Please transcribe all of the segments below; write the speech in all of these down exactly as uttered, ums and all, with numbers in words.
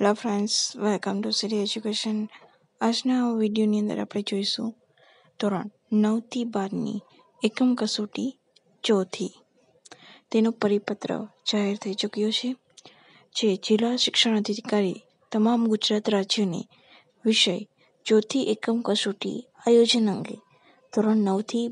Hello friends, welcome to city education. આજના વિડીયોની અંદર આપણે જોઈશું ધોરણ નવથી બારની એકમ કસોટી ચોથી. તેનો પરિપત્ર જાહેર થઈ ચૂક્યો છે, જે જિલ્લા શિક્ષણ અધિકારી તમામ ગુજરાત રાજ્યોને વિષય ચોથી એકમ કસોટી આયોજન અંગે ધોરણ નવથી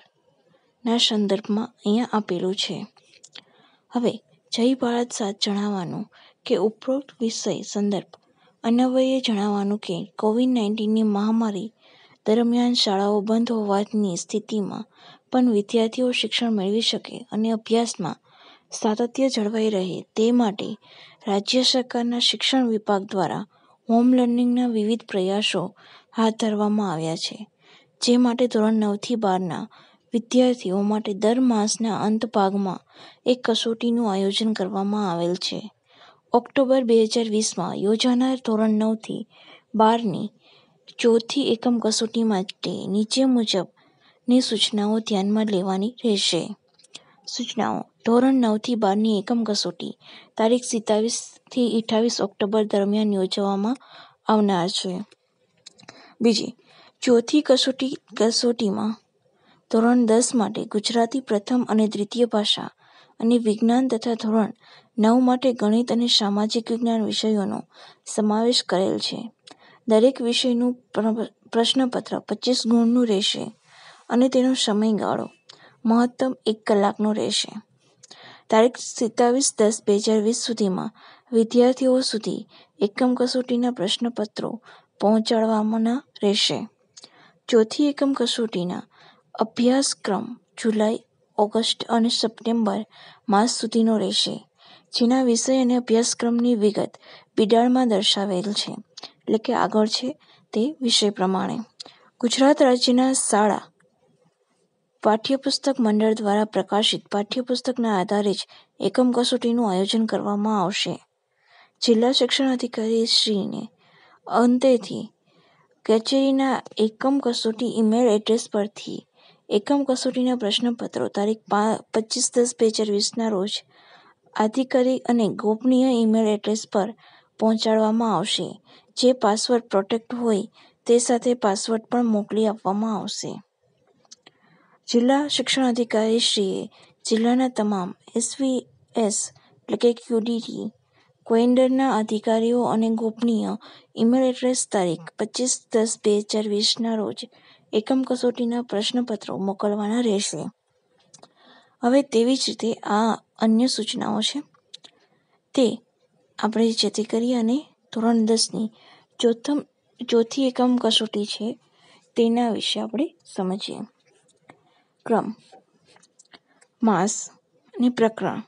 બારના સંદર્ભમાં અહીંયા આપેલું છે. હવે જય ભારત સાથ જણાવવાનું કે ઉપરોક્ત વિષય સંદર્ભ અન્વયે જણાવવાનું કે કોવિડ નાઇન્ટીનની મહામારી દરમિયાન શાળાઓ બંધ હોવાની સ્થિતિમાં પણ વિદ્યાર્થીઓ શિક્ષણ મેળવી શકે અને અભ્યાસમાં સાતત્ય જળવાઈ રહે તે માટે રાજ્ય સરકારના શિક્ષણ વિભાગ દ્વારા હોમ લર્નિંગના વિવિધ પ્રયાસો હાથ ધરવામાં આવ્યા છે, જે માટે ધોરણ નવથી બારના વિદ્યાર્થીઓ માટે દર માસના અંત ભાગમાં એક કસોટીનું આયોજન કરવામાં આવેલ છે. ઓક્ટોબર બે હજાર વીસમાં યોજાનાર ધોરણ નવથી બારની ચોથી એકમ કસોટી માટે નીચે મુજબની સૂચનાઓ ધ્યાનમાં લેવાની રહેશે. સૂચનાઓ: ધોરણ નવથી બારની એકમ કસોટી તારીખ સિત્તાવીસથી અઠ્ઠાવીસ ઓક્ટોબર દરમિયાન યોજવામાં આવનાર છે. બીજી ચોથી કસોટી કસોટીમાં ધોરણ દસ માટે ગુજરાતી પ્રથમ અને દ્વિતીય ભાષા અને વિજ્ઞાન તથા ધોરણ નવ માટે ગણિત અને સામાજિક વિજ્ઞાન વિષયોનો સમાવેશ કરેલ છે. દરેક વિષયનું પ્રશ્નપત્ર પચીસ ગુણનું રહેશે અને તેનો સમયગાળો મહત્તમ એક કલાકનો રહેશે. તારીખ સિત્તાવીસ દસ બે હજાર વીસ સુધીમાં વિદ્યાર્થીઓ સુધી એકમ કસોટીના પ્રશ્નપત્રો પહોંચાડવાના રહેશે. ચોથી એકમ કસોટીના અભ્યાસક્રમ જુલાઈ, ઓગસ્ટ અને સપ્ટેમ્બર માસ સુધીનો રહેશે, જેના વિષય અને અભ્યાસક્રમની વિગત બિડાળમાં દર્શાવેલ છે, એટલે કે આગળ છે તે વિષય પ્રમાણે. ગુજરાત રાજ્યના શાળા પાઠ્યપુસ્તક મંડળ દ્વારા પ્રકાશિત પાઠ્યપુસ્તકના આધારે જ એકમ કસોટીનું આયોજન કરવામાં આવશે. જિલ્લા શિક્ષણ અધિકારી શ્રીને અંતેથી કચેરીના એકમ કસોટી ઈમેલ એડ્રેસ પરથી એકમ કસોટીના પ્રશ્નપત્રો તારીખ પચીસ દસ બે હજાર વીસના રોજ આધિકારિક અને ગોપનીય ઈમેલ એડ્રેસ પર પહોંચાડવામાં આવશે, જે પાસવર્ડ પ્રોટેક્ટ હોય તે સાથે પાસવર્ડ પણ મોકલી આપવામાં આવશે. જિલ્લા શિક્ષણ અધિકારી શ્રીએ જિલ્લાના તમામ એસવીએસ એટલે કે ક્યુડીટી કેડરના અધિકારીઓ અને ગોપનીય ઈમેલ એડ્રેસ તારીખ પચીસ દસ બે હજાર વીસના રોજ એકમ કસોટીના પ્રશ્નપત્રો મોકલવાના રહેશે. હવે તેવી જ રીતે આ અન્ય સૂચનાઓ છે તે આપણે જેથી કરી અને ધોરણ દસની ચોથમ ચોથી એકમ કસોટી છે તેના વિશે આપણે સમજીએ. ક્રમ, માસ અને પ્રકરણ: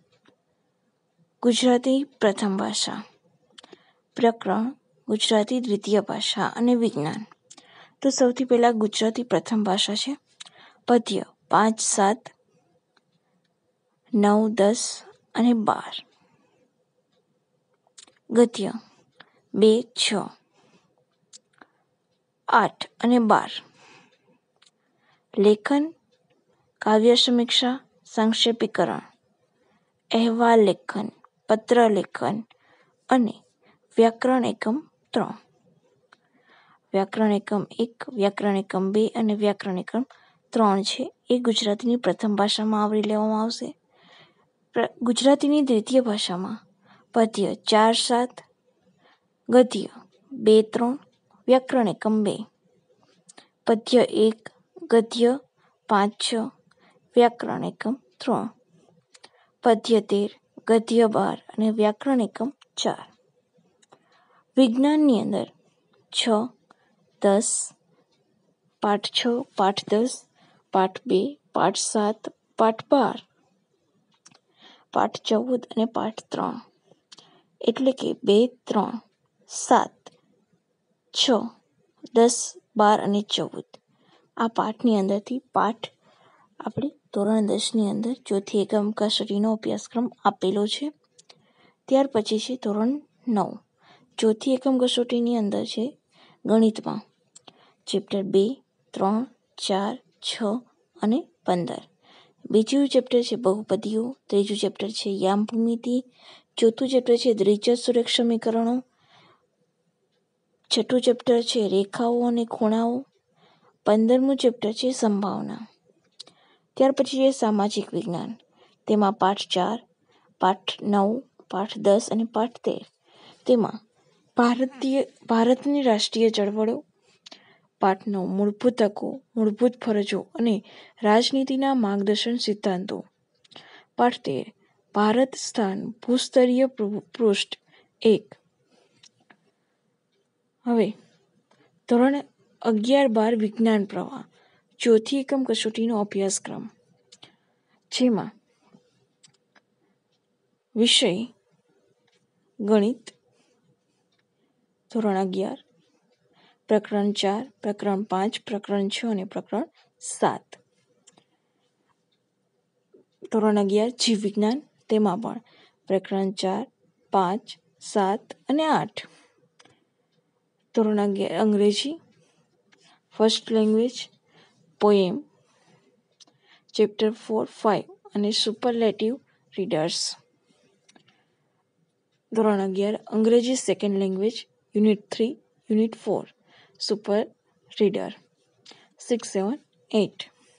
ગુજરાતી પ્રથમ ભાષા. પ્રકરણ: ગુજરાતી દ્વિતીય ભાષા અને વિજ્ઞાન. તો સૌથી પહેલા ગુજરાતી પ્રથમ ભાષા છે. પદ્ય પાંચ સાત, નવ દસ અને બાર. ગદ્ય બે છ, આઠ અને બાર. લેખન: કાવ્ય સમીક્ષા, સંક્ષેપીકરણ, અહેવાલ લેખન, પત્ર લેખન અને વ્યાકરણ એકમ ત્રણ. વ્યાકરણ એકમ એક, વ્યાકરણ એકમ બે અને વ્યાકરણ એકમ ત્રણ છે એ ગુજરાતીની પ્રથમ ભાષામાં આવરી લેવામાં આવશે. ગુજરાતીની દ્વિતીય ભાષામાં પદ્ય ચાર સાત, ગદ્ય બે ત્રણ, વ્યાકરણ એકમ બે. પદ્ય એક, ગદ્ય પાંચ છ, વ્યાકરણ એકમ ત્રણ. પદ્ય તેર, ગદ્ય બાર અને વ્યાકરણ એકમ ચાર. વિજ્ઞાનની અંદર છ, દસ, પાઠ છ, પાઠ દસ, પાઠ બે, પાઠ સાત, પાઠ બાર, પાઠ ચૌદ અને પાઠ ત્રણ. એટલે કે બે, ત્રણ, સાત, છ, દસ, બાર અને ચૌદ આ પાઠની અંદરથી પાઠ આપણે ધોરણ દસની અંદર ચોથી એકમ કસોટીનો અભ્યાસક્રમ આપેલો છે. ત્યાર પછી છે ધોરણ નવ. ચોથી એકમ કસોટીની અંદર છે ગણિતમાં ચેપ્ટર બે, ત્રણ, ચાર, છ અને પંદર. બીજું ચેપ્ટર છે બહુપદીઓ. ત્રીજું ચેપ્ટર છે યામ ભૂમિતિ. ચોથું ચેપ્ટર છે દ્વિચર સુરેખ સમીકરણો. છઠ્ઠું ચેપ્ટર છે રેખાઓ અને ખૂણાઓ. પંદરમું ચેપ્ટર છે સંભાવના. ત્યાર પછી છે સામાજિક વિજ્ઞાન. તેમાં પાઠ ચાર, પાઠ નવ, પાઠ દસ અને પાઠ તેર. તેમાં ભારતીય ભારતની રાષ્ટ્રીય ચળવળો. પાઠ નવ મૂળભૂત હકો, મૂળભૂત ફરજો અને રાજનીતિના માર્ગદર્શન સિદ્ધાંતો. પાઠ તેર ભારત સ્થાન ભૂસ્તરીય પૃષ્ઠ એક. હવે ધોરણ અગિયાર બાર વિજ્ઞાન પ્રવાહ ચોથી એકમ કસોટીનો અભ્યાસક્રમ, જેમાં વિષય ગણિત, ધોરણ અગિયાર, પ્રકરણ ચાર, પ્રકરણ પાંચ, પ્રકરણ છ અને પ્રકરણ સાત. ધોરણ અગિયાર જીવ વિજ્ઞાન, તેમાં પણ પ્રકરણ ચાર, પાંચ, સાત અને આઠ. ધોરણ અગિયાર અંગ્રેજી, first language, poem, chapter four, five અને સુપરલેટિવ રીડર્સ. ધોરણ અગિયાર અંગ્રેજી second language, unit three, unit four, super reader, six, seven, eight.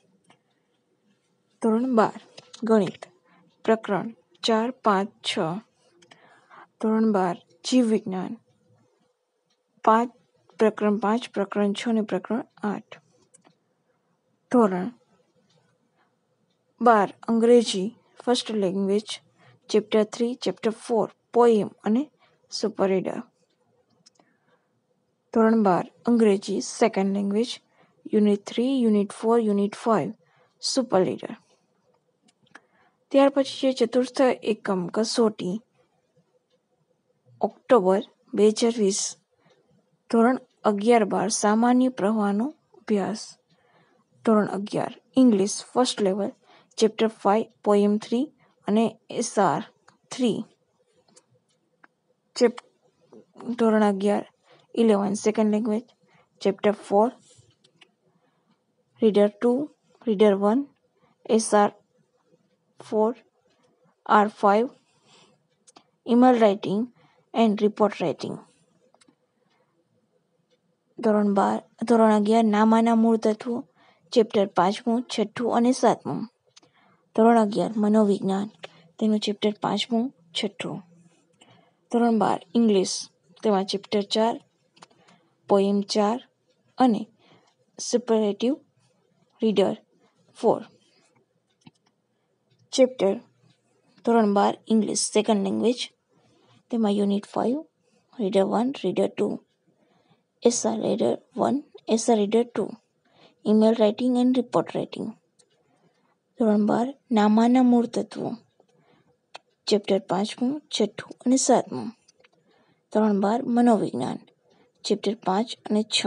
ધોરણ બાર ગણિત, પ્રકરણ ચાર, પાંચ, છ. ધોરણ બાર જીવ વિજ્ઞાન, પાંચ પ્રકરણ પાંચ, પ્રકરણ છ અને પ્રકરણ આઠ. ધોરણ બાર અંગ્રેજી first language, chapter three, chapter four, poem અને સુપર રીડર. ધોરણ બાર અંગ્રેજી second language, unit three, unit four, unit five, super reader. ત્યાર પછી છે ચતુર્થ એકમ કસોટી, ઓક્ટોબર બે હજાર વીસ. ધોરણ અગિયાર બાર સામાન્ય પ્રવાહનો અભ્યાસ. ધોરણ અગિયાર English first level, chapter five, poem three અને એસઆર થ્રી. ચેપ ધોરણ અગિયાર eleven second language, chapter four, reader two, reader one, SR four, R five, email writing and report writing. ધોરણ બાર ધોરણ અગિયાર નામાના મૂળ તત્વો, ચેપ્ટર પાંચમું, છઠ્ઠું અને સાતમું. ધોરણ અગિયાર મનોવિજ્ઞાન, તેનું ચેપ્ટર પાંચમું, છઠ્ઠું. ધોરણ બાર ઇંગ્લિશ, તેમાં ચેપ્ટર ચાર, પોએમ ચાર અને સુપરલેટિવ રીડર ફોર. ચેપ્ટર ધોરણ બાર ઇંગ્લિશ સેકન્ડ લેંગ્વેજ, તેમાં unit five, reader one, reader two, SR reader one, SR reader two, email writing and report writing. ધોરણ બાર નામાના મૂળ તત્વો, ચેપ્ટર પાંચમું, છઠ્ઠું અને સાતમું. ધોરણ બાર મનોવિજ્ઞાન, ચેપ્ટર પાંચ અને છ.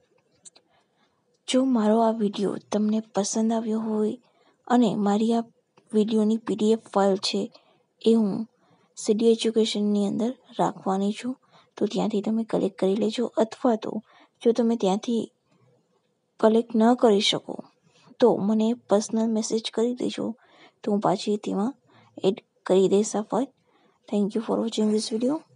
જો મારો આ વિડીયો તમને પસંદ આવ્યો હોય અને મારી આ વિડીયોની પીડીએફ ફાઇલ છે એ હું સીડી એજ્યુકેશનની અંદર રાખવાની છું, તો ત્યાંથી તમે કલેક્ટ કરી લેજો. અથવા તો જો તમે ત્યાંથી કલેક્ટ ન કરી શકો તો મને પર્સનલ મેસેજ કરી દેજો, તો હું પાછી તેમાં એડ કરી દઈશ આ file. Thank you for watching this video.